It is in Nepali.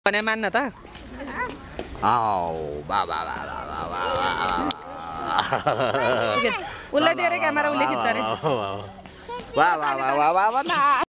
भने मान्न त उसलाई दिएर क्यामेरा उसले खिच्छ अरे